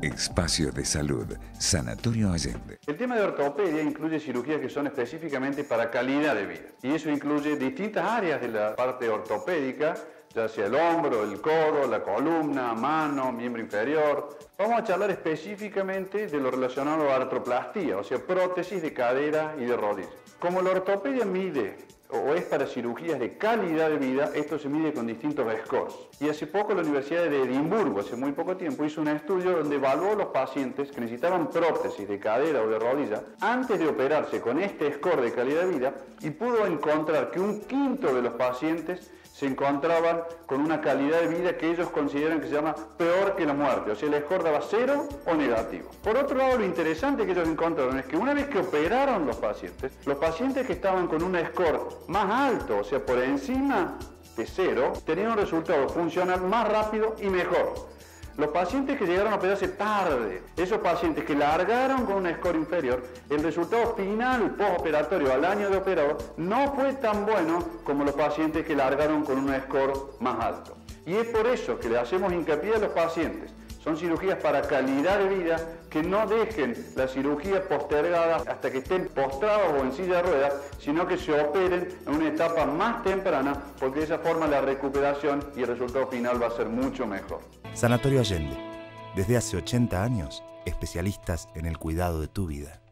Espacio de Salud, Sanatorio Allende. El tema de ortopedia incluye cirugías que son específicamente para calidad de vida. Y eso incluye distintas áreas de la parte ortopédica, ya sea el hombro, el codo, la columna, mano, miembro inferior. Vamos a charlar específicamente de lo relacionado a artroplastía, o sea, prótesis de cadera y de rodilla. Como la ortopedia mide o es para cirugías de calidad de vida, esto se mide con distintos scores. Y hace poco la Universidad de Edimburgo, hace muy poco tiempo, hizo un estudio donde evaluó a los pacientes que necesitaban prótesis de cadera o de rodilla antes de operarse con este score de calidad de vida y pudo encontrar que un quinto de los pacientes se encontraban con una calidad de vida que ellos consideran que se llama peor que la muerte, o sea, el score daba 0 o negativo. Por otro lado, lo interesante que ellos encontraron es que una vez que operaron los pacientes que estaban con un score más alto, o sea, por encima de 0, tenían un resultado funcional más rápido y mejor. Los pacientes que llegaron a operarse tarde, esos pacientes que largaron con un score inferior, el resultado final postoperatorio al año de operado no fue tan bueno como los pacientes que largaron con un score más alto. Y es por eso que le hacemos hincapié a los pacientes. Son cirugías para calidad de vida, que no dejen la cirugía postergada hasta que estén postrados o en silla de ruedas, sino que se operen en una etapa más temprana, porque de esa forma la recuperación y el resultado final va a ser mucho mejor. Sanatorio Allende. Desde hace 80 años, especialistas en el cuidado de tu vida.